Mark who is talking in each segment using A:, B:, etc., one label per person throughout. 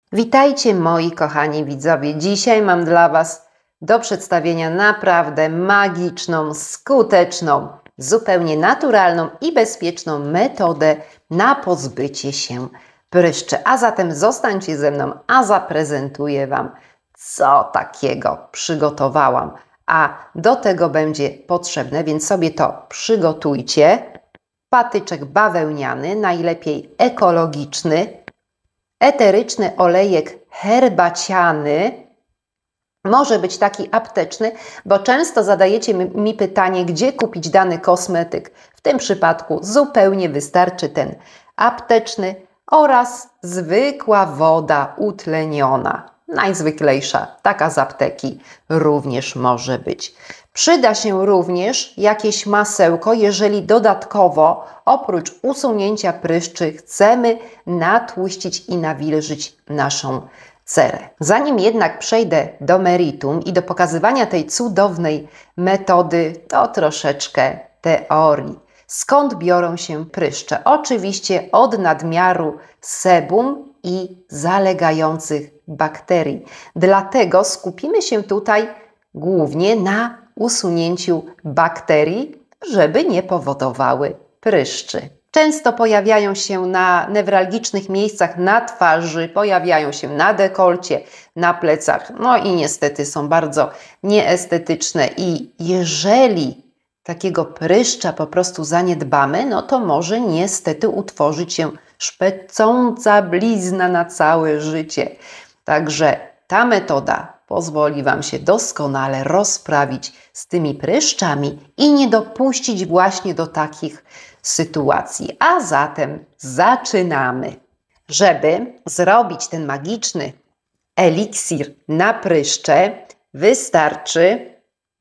A: Witajcie moi kochani widzowie. Dzisiaj mam dla Was do przedstawienia naprawdę magiczną, skuteczną, zupełnie naturalną i bezpieczną metodę na pozbycie się pryszczy. A zatem zostańcie ze mną, a zaprezentuję Wam, co takiego przygotowałam. A do tego będzie potrzebne, więc sobie to przygotujcie. Patyczek bawełniany, najlepiej ekologiczny, eteryczny olejek herbaciany, może być taki apteczny, bo często zadajecie mi pytanie, gdzie kupić dany kosmetyk. W tym przypadku zupełnie wystarczy ten apteczny oraz zwykła woda utleniona. Najzwyklejsza, taka z apteki również może być. Przyda się również jakieś masełko, jeżeli dodatkowo oprócz usunięcia pryszczy chcemy natłuścić i nawilżyć naszą cerę. Zanim jednak przejdę do meritum i do pokazywania tej cudownej metody, to troszeczkę teorii. Skąd biorą się pryszcze? Oczywiście od nadmiaru sebum i zalegających bakterii. Dlatego skupimy się tutaj głównie na usunięciu bakterii, żeby nie powodowały pryszczy. Często pojawiają się na newralgicznych miejscach na twarzy, pojawiają się na dekolcie, na plecach, no i niestety są bardzo nieestetyczne i jeżeli takiego pryszcza po prostu zaniedbamy, no to może niestety utworzyć się szpecąca blizna na całe życie. Także ta metoda pozwoli Wam się doskonale rozprawić z tymi pryszczami i nie dopuścić właśnie do takich sytuacji. A zatem zaczynamy. Żeby zrobić ten magiczny eliksir na pryszcze, wystarczy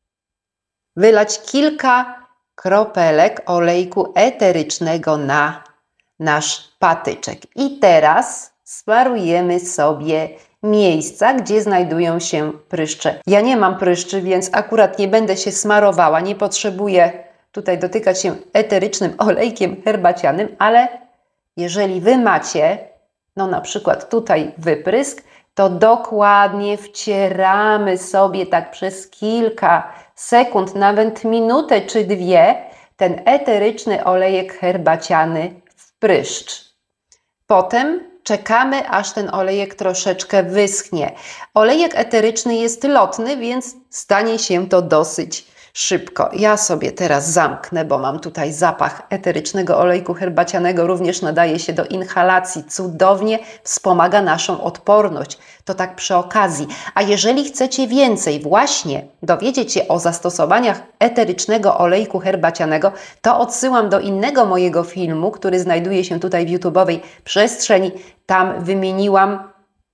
A: wylać kilka kropelek olejku eterycznego na nasz patyczek. I teraz smarujemy sobie miejsca, gdzie znajdują się pryszcze. Ja nie mam pryszczy, więc akurat nie będę się smarowała, nie potrzebuję tutaj dotykać się eterycznym olejkiem herbacianym, ale jeżeli Wy macie, no na przykład tutaj wyprysk, to dokładnie wcieramy sobie tak przez kilka sekund, nawet minutę czy dwie, ten eteryczny olejek herbaciany w pryszcz. Potem czekamy, aż ten olejek troszeczkę wyschnie. Olejek eteryczny jest lotny, więc stanie się to dosyć szybko. Ja sobie teraz zamknę, bo mam tutaj zapach eterycznego olejku herbacianego. Również nadaje się do inhalacji. Cudownie wspomaga naszą odporność. To tak przy okazji. A jeżeli chcecie więcej właśnie dowiedzieć się o zastosowaniach eterycznego olejku herbacianego, to odsyłam do innego mojego filmu, który znajduje się tutaj w YouTube'owej przestrzeni. Tam wymieniłam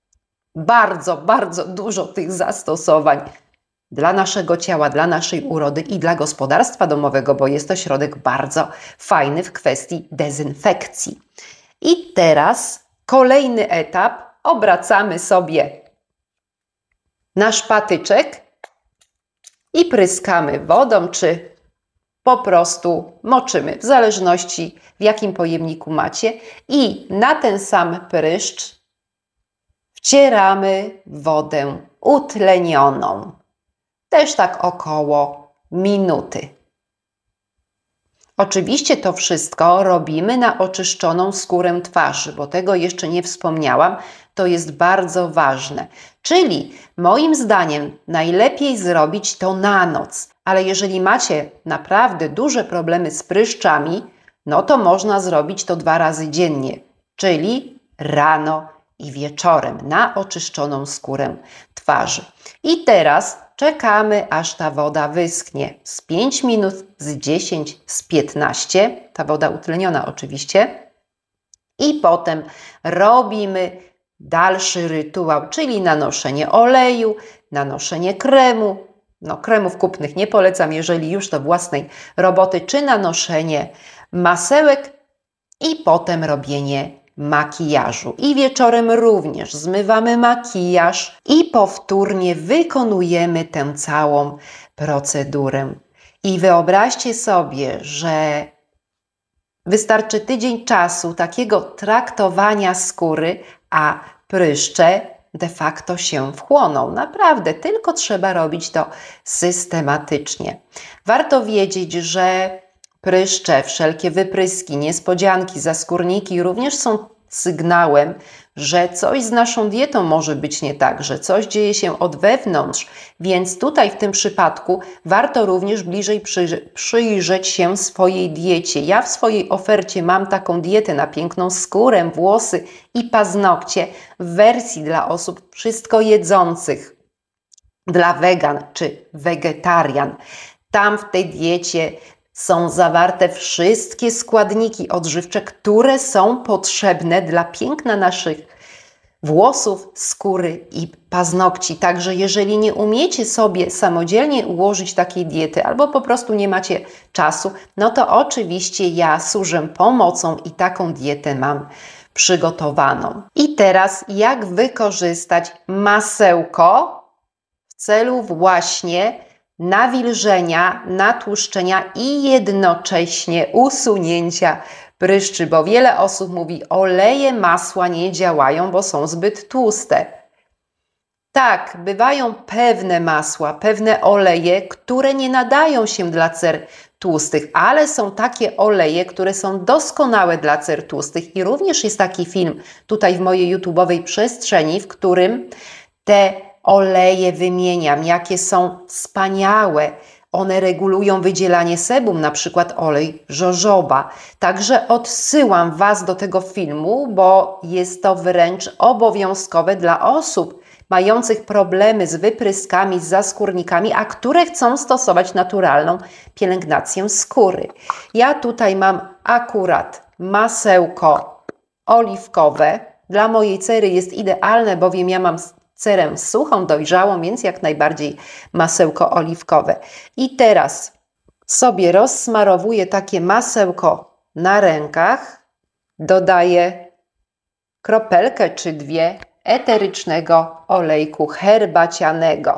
A: bardzo dużo tych zastosowań dla naszego ciała, dla naszej urody i dla gospodarstwa domowego, bo jest to środek bardzo fajny w kwestii dezynfekcji. I teraz kolejny etap. Obracamy sobie nasz patyczek i pryskamy wodą, czy po prostu moczymy, w zależności w jakim pojemniku macie. I na ten sam pryszcz wcieramy wodę utlenioną. Też tak około minuty. Oczywiście to wszystko robimy na oczyszczoną skórę twarzy, bo tego jeszcze nie wspomniałam, to jest bardzo ważne. Czyli moim zdaniem najlepiej zrobić to na noc, ale jeżeli macie naprawdę duże problemy z pryszczami, no to można zrobić to 2 razy dziennie, czyli rano i wieczorem na oczyszczoną skórę twarzy. I teraz czekamy, aż ta woda wyschnie. Z 5 minut, z 10, z 15. Ta woda utleniona oczywiście. I potem robimy dalszy rytuał, czyli nanoszenie oleju, nanoszenie kremu. No, kremów kupnych nie polecam, jeżeli już do własnej roboty, czy nanoszenie masełek i potem robienie makijażu. I wieczorem również zmywamy makijaż i powtórnie wykonujemy tę całą procedurę. I wyobraźcie sobie, że wystarczy tydzień czasu takiego traktowania skóry, a pryszcze de facto się wchłoną. Naprawdę, tylko trzeba robić to systematycznie. Warto wiedzieć, że pryszcze, wszelkie wypryski, niespodzianki, zaskórniki również są sygnałem, że coś z naszą dietą może być nie tak, że coś dzieje się od wewnątrz, więc tutaj w tym przypadku warto również bliżej przyjrzeć się swojej diecie. Ja w swojej ofercie mam taką dietę na piękną skórę, włosy i paznokcie w wersji dla osób wszystko jedzących, dla wegan czy wegetarian. Tam w tej diecie są zawarte wszystkie składniki odżywcze, które są potrzebne dla piękna naszych włosów, skóry i paznokci. Także jeżeli nie umiecie sobie samodzielnie ułożyć takiej diety albo po prostu nie macie czasu, no to oczywiście ja służę pomocą i taką dietę mam przygotowaną. I teraz jak wykorzystać masełko w celu właśnie nawilżenia, natłuszczenia i jednocześnie usunięcia pryszczy, bo wiele osób mówi, oleje masła nie działają, bo są zbyt tłuste. Tak, bywają pewne masła, pewne oleje, które nie nadają się dla cer tłustych, ale są takie oleje, które są doskonałe dla cer tłustych i również jest taki film tutaj w mojej YouTube'owej przestrzeni, w którym te oleje wymieniam, jakie są wspaniałe. One regulują wydzielanie sebum, na przykład olej jojoba. Także odsyłam Was do tego filmu, bo jest to wręcz obowiązkowe dla osób mających problemy z wypryskami, z zaskórnikami, a które chcą stosować naturalną pielęgnację skóry. Ja tutaj mam akurat masełko oliwkowe. Dla mojej cery jest idealne, bowiem ja mam cerę suchą, dojrzałą, więc jak najbardziej masełko oliwkowe. I teraz sobie rozsmarowuję takie masełko na rękach, dodaję kropelkę czy dwie eterycznego olejku herbacianego.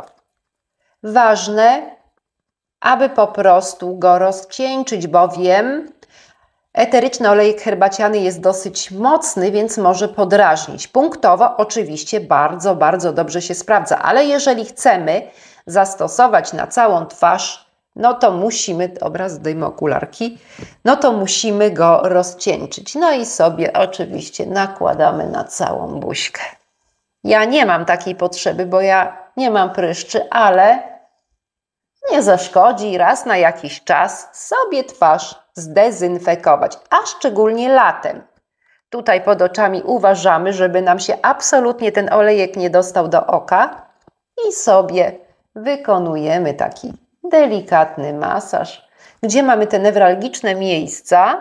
A: Ważne, aby po prostu go rozcieńczyć, bowiem eteryczny olejek herbaciany jest dosyć mocny, więc może podrażnić. Punktowo oczywiście bardzo, bardzo dobrze się sprawdza, ale jeżeli chcemy zastosować na całą twarz, no to musimy, dobra, zdejmę okularki, no to musimy go rozcieńczyć. No i sobie oczywiście nakładamy na całą buźkę. Ja nie mam takiej potrzeby, bo ja nie mam pryszczy, ale nie zaszkodzi raz na jakiś czas sobie twarz zdezynfekować, a szczególnie latem. Tutaj pod oczami uważamy, żeby nam się absolutnie ten olejek nie dostał do oka i sobie wykonujemy taki delikatny masaż, gdzie mamy te newralgiczne miejsca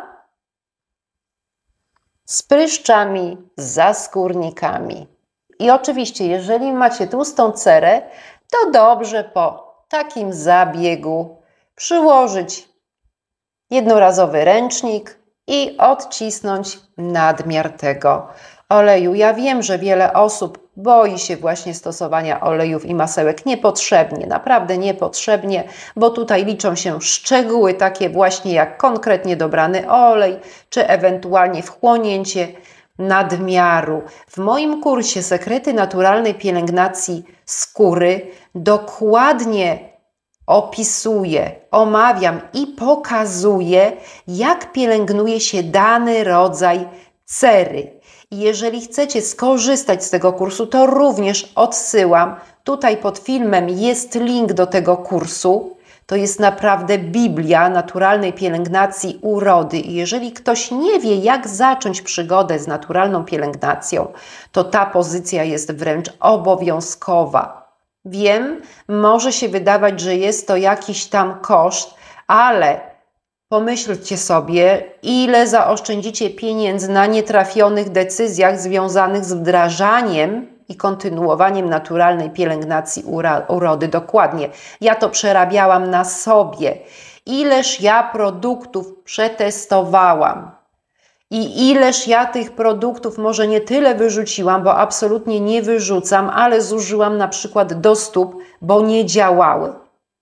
A: z pryszczami, z zaskórnikami. I oczywiście, jeżeli macie tłustą cerę, to dobrze po takim zabiegu przyłożyć jednorazowy ręcznik i odcisnąć nadmiar tego oleju. Ja wiem, że wiele osób boi się właśnie stosowania olejów i masełek niepotrzebnie, naprawdę niepotrzebnie, bo tutaj liczą się szczegóły takie właśnie jak konkretnie dobrany olej, czy ewentualnie wchłonięcie nadmiaru. W moim kursie Sekrety naturalnej pielęgnacji skóry dokładnie opisuję, omawiam i pokazuję, jak pielęgnuje się dany rodzaj cery. I jeżeli chcecie skorzystać z tego kursu, to również odsyłam. Tutaj pod filmem jest link do tego kursu. To jest naprawdę Biblia naturalnej pielęgnacji urody. I jeżeli ktoś nie wie, jak zacząć przygodę z naturalną pielęgnacją, to ta pozycja jest wręcz obowiązkowa. Wiem, może się wydawać, że jest to jakiś tam koszt, ale pomyślcie sobie, ile zaoszczędzicie pieniędzy na nietrafionych decyzjach związanych z wdrażaniem i kontynuowaniem naturalnej pielęgnacji urody. Dokładnie. Ja to przerabiałam na sobie. Ileż ja produktów przetestowałam. I ileż ja tych produktów może nie tyle wyrzuciłam, bo absolutnie nie wyrzucam, ale zużyłam na przykład do stóp, bo nie działały.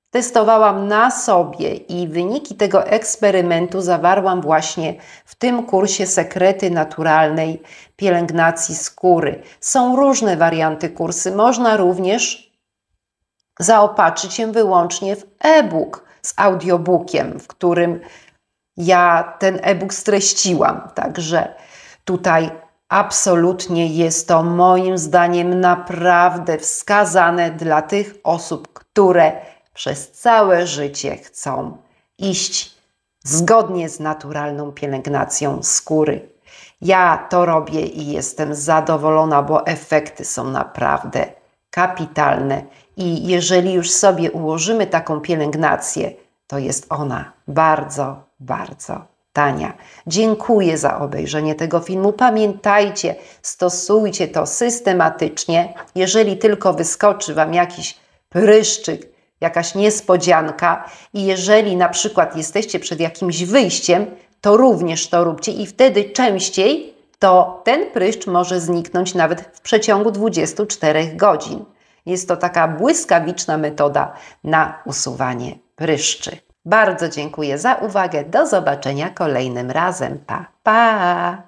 A: testowałam na sobie i wyniki tego eksperymentu zawarłam właśnie w tym kursie Sekrety naturalnej pielęgnacji skóry. Są różne warianty kursy. Można również zaopatrzyć się wyłącznie w e-book z audiobookiem, w którym ja ten e-book streściłam. Także tutaj absolutnie jest to moim zdaniem naprawdę wskazane dla tych osób, które przez całe życie chcą iść zgodnie z naturalną pielęgnacją skóry. Ja to robię i jestem zadowolona, bo efekty są naprawdę kapitalne. I jeżeli już sobie ułożymy taką pielęgnację, to jest ona bardzo, bardzo tania. Dziękuję za obejrzenie tego filmu. Pamiętajcie, stosujcie to systematycznie. Jeżeli tylko wyskoczy Wam jakiś pryszczyk, jakaś niespodzianka i jeżeli na przykład jesteście przed jakimś wyjściem, to również to róbcie i wtedy częściej to ten pryszcz może zniknąć nawet w przeciągu 24 godzin. Jest to taka błyskawiczna metoda na usuwanie pryszczy. Bardzo dziękuję za uwagę. Do zobaczenia kolejnym razem. Pa, pa!